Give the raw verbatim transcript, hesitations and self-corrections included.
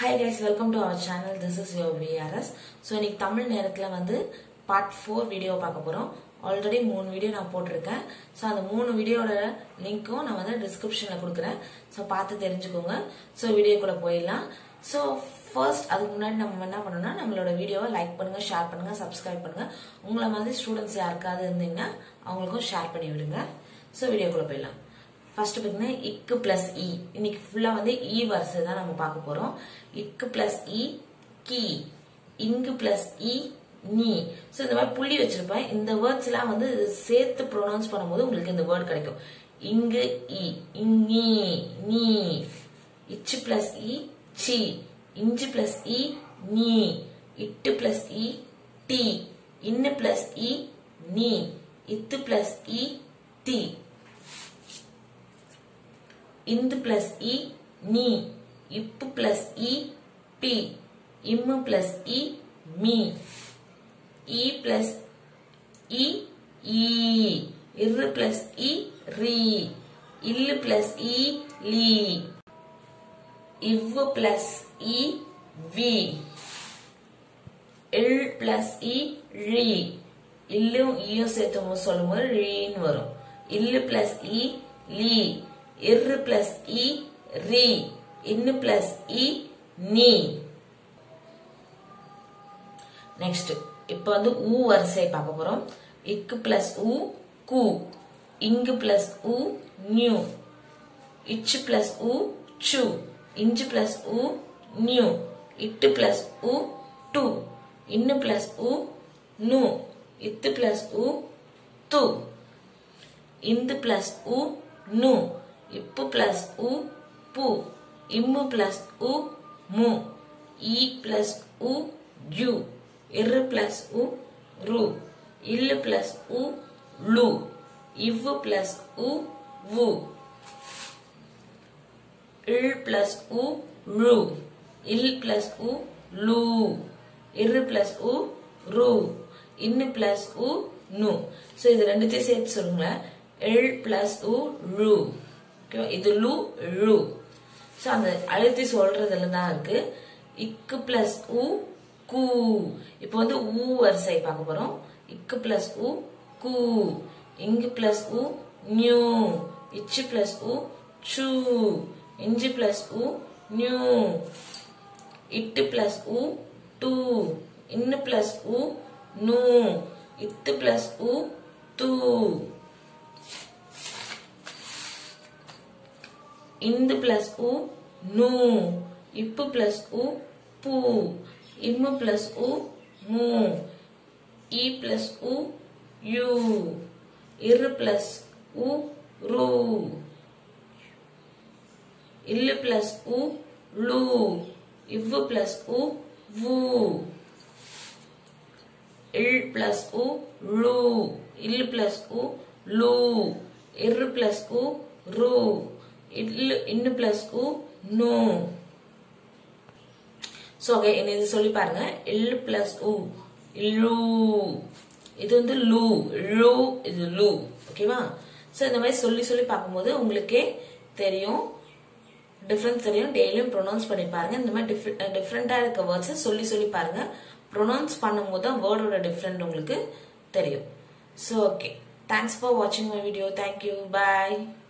Hi guys, welcome to our channel. This is your V R S. So இன்னைக்கு தமிழ் நேரத்துல வந்து part four video பார்க்க போறோம். Already மூணு வீடியோ நான் போட்டுருக்கேன். சோ அந்த மூணு வீடியோட லிங்க்கும் நான் வந்து டிஸ்கிரிப்ஷன்ல கொடுக்கிறேன். சோ பார்த்து தெரிஞ்சுக்கோங்க. சோ வீடியோக்குள்ள போயிடலாம். சோ ஃபர்ஸ்ட் அதுக்கு முன்னாடி நம்ம என்ன பண்ணணும்னா நம்மளோட வீடியோவை லைக் பண்ணுங்க, ஷேர் பண்ணுங்க, சப்ஸ்கிரைப் பண்ணுங்க. உங்கள மாதிரி ஸ்டூடண்ட்ஸ் யாருக்காவது இருந்தீங்கன்னா அவங்களுக்கும் ஷேர் பண்ணி விடுங்க. சோ வீடியோக்குள்ள போயிடலாம். First பாத்தீங்கன்னா இக்கு பிளஸ் இ இன்னைக்கு ஃபுல்லா வந்து இ வரிசை தான் நம்ம பார்க்க போறோம். இக்கு பிளஸ் இ கி, இங்கு பிளஸ் இ நீ. சோ இந்த மாதிரி புள்ளி வச்சிருப்பேன். இந்த வேர்ட்ஸ் எல்லாம் வந்து சேர்த்து ப்ரொனவுன்ஸ் பண்ணும்போது உங்களுக்கு இந்த வேர்ட் கிடைக்கும். இங்கு இ, இங்கி, நீ. இச்சு பிளஸ் இ சி, இஞ்சு பிளஸ் இ நீ. இட்டு பிளஸ் இ டி, இன்னு பிளஸ் இ நீ. இத்து பிளஸ் இ தி. இந்து பிளஸ் இ நீ. இப்பு பிளஸ் இ பி. இம்மு பிளஸ் இ மீ. இ பிளஸ் இ ஈ. இரு பிளஸ் இ ரீ. இல்லு பிளஸ் இ லீ. இவ்வு பிளஸ் இ வி. இல் பிளஸ் இ ழி. இல்லும் ஈயும் சேர்த்து சொல்லும்போது ரீன்னு வரும். இல்லு பிளஸ் இ லீ. இரு பிளஸ் இ ரி. இன்னு பிளஸ் இ நீ. நெக்ஸ்ட் இப்ப வந்து ஊ வரிசை பார்க்க போறோம். இக்கு பிளஸ் ஊ கு. இங்கு பிளஸ் ஊ நியூ. இச்சு பிளஸ் ஊ சு. இஞ்சு பிளஸ் ஊ நியூ. இட்டு பிளஸ் ஊ டு. இன்னு பிளஸ் ஊ நு. இத்து பிளஸ் ஊ து. இந்து பிளஸ் ஊ நு. இப்பு பிளஸ் உ பு. இம்மு பிளஸ் உ மு. இ பிளஸ் உ யு. இரு பிளஸ் உ ரு. இல்லு பிளஸ் உ லு. இவ்வு பிளஸ் உ வு. இல் பிளஸ் உ ழு. இல் பிளஸ் உ லு. இரு பிளஸ் உ ரு. இன்னு பிளஸ் உ நு. சோ இது ரெண்டுத்தையும் சேர்த்து சொல்லுங்க. இல் பிளஸ் உ ழு. இது லு ழு. சோ அந்த அழுத்தி சொல்றதுல தான் இருக்கு. இக்கு பிளஸ் உ கு. இப்போ வந்து ஊ வரிசை பார்க்க போறோம். இக்கு பிளஸ் உ கு. இங்கு பிளஸ் உ நியூ. இச்சு பிளஸ் உ சு. இஞ்சு பிளஸ் உ நியூ. இட்டு பிளஸ் உ டு. இன்னு பிளஸ் உ நு. இத்து பிளஸ் உ து. இந்து பிளஸ் உ நு. இப்பு பிளஸ் உ பு. இம்மு பிளஸ் உ மு. இ பிளஸ் உ யு. இரு பிளஸ் உ ரு. இல்லு பிளஸ் உ லு. இவ்வு பிளஸ் உ வு. இல் பிளஸ் உ லு. இல்லு பிளஸ் உ லு. இரு பிளஸ் உ ரு. இல்லு இன்னு பிளஸ் உ நு. சோ ஓகே இது சொல்லி பாருங்க. இல்லு பிளஸ் உ லு. இது வந்து லு லு. இது லு. ஓகேவா? சோ இந்த மாதிரி சொல்லி சொல்லி பார்க்கும்போது உங்களுக்கே தெரியும், டிஃபரன்ஸ் தெரியும். டெய்லியும் ப்ரொனவுன்ஸ் பண்ணி பாருங்க. இந்த மாதிரி டிஃப்ரெண்டா இருக்க வேர்ட்ஸ் சொல்லி சொல்லி பாருங்க. ப்ரொனவுன்ஸ் பண்ணும்போது தான் வேர்டோட டிஃப்ரெண்ட் உங்களுக்கு தெரியும். சோ ஓகே, தேங்க்ஸ் ஃபார் வாட்சிங் மை வீடியோ. தேங்க்யூ. பாய்.